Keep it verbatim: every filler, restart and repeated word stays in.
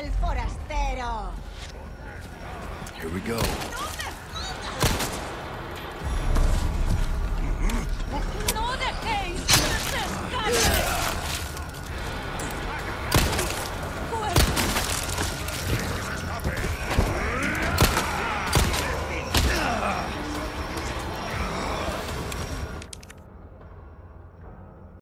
el forastero! Here we go. ¡No dejéis que se escape!